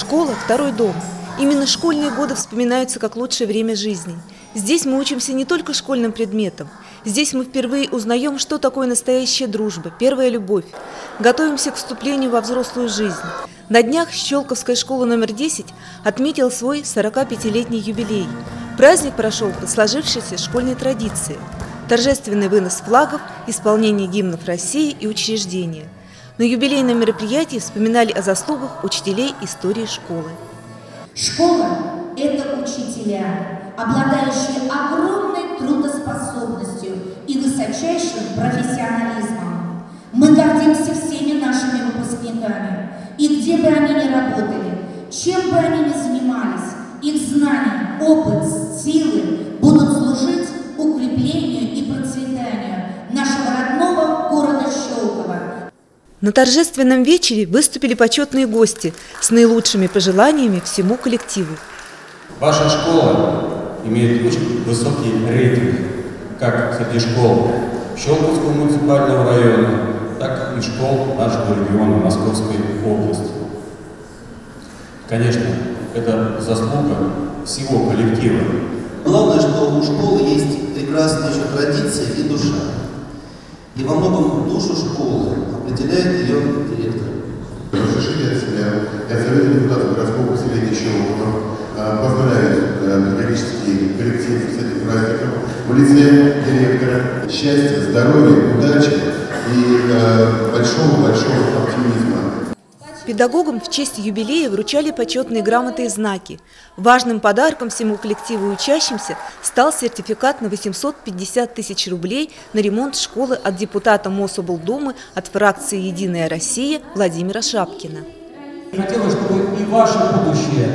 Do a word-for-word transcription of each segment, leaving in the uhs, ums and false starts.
Школа – второй дом. Именно школьные годы вспоминаются как лучшее время жизни. Здесь мы учимся не только школьным предметам. Здесь мы впервые узнаем, что такое настоящая дружба, первая любовь. Готовимся к вступлению во взрослую жизнь. На днях Щелковская школа номер десять отметила свой сорокапятилетний юбилей. Праздник прошел по сложившейся школьной традиции. Торжественный вынос флагов, исполнение гимнов России и учреждения. На юбилейном мероприятии вспоминали о заслугах учителей истории школы. Школа – это учителя, обладающие огромной трудоспособностью и высочайшим профессионализмом. Мы гордимся всеми нашими выпускниками, и где бы они ни работали, чем бы они ни занимались, их знания, опыт, силы будут служить укреплению и процветанию нашего родного города Щелково. На торжественном вечере выступили почетные гости с наилучшими пожеланиями всему коллективу. Ваша школа имеет очень высокий рейтинг, как среди школ Щелковского муниципального района, так и школ нашего региона Московской области. Конечно, это заслуга всего коллектива. Главное, что у школы есть прекрасная еще традиция и душа. И во многом душу школы определяет ее директор. Разрешите от себя, я советую депутатов городского поселения Щелково поздравить педагогический коллектив с этим праздником в лице директора. Счастья, здоровья, удачи и большого-большого оптимизма. Педагогам в честь юбилея вручали почетные грамоты и знаки. Важным подарком всему коллективу и учащимся стал сертификат на восемьсот пятьдесят тысяч рублей на ремонт школы от депутата Мособлдумы от фракции «Единая Россия» Владимира Шапкина. Хотелось, чтобы и ваше будущее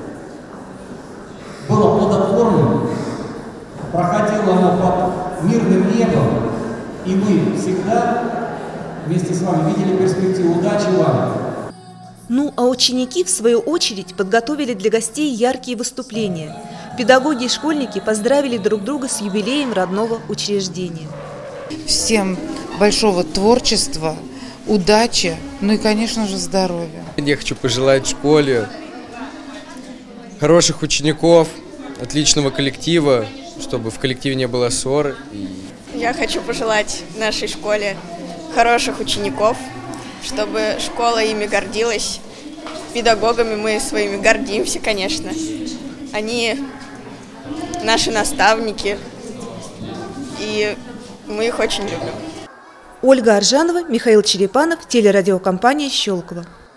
было плодотворным, проходило оно под мирным небом, и мы всегда вместе с вами видели перспективу. Удачи вам! Ну, а ученики, в свою очередь, подготовили для гостей яркие выступления. Педагоги и школьники поздравили друг друга с юбилеем родного учреждения. Всем большого творчества, удачи, ну и, конечно же, здоровья. Я хочу пожелать школе хороших учеников, отличного коллектива, чтобы в коллективе не было ссор. Я хочу пожелать нашей школе хороших учеников, чтобы школа ими гордилась. Педагогами мы своими гордимся, конечно. Они наши наставники, и мы их очень любим. Ольга Аржанова, Михаил Черепанов, телерадиокомпания «Щелково».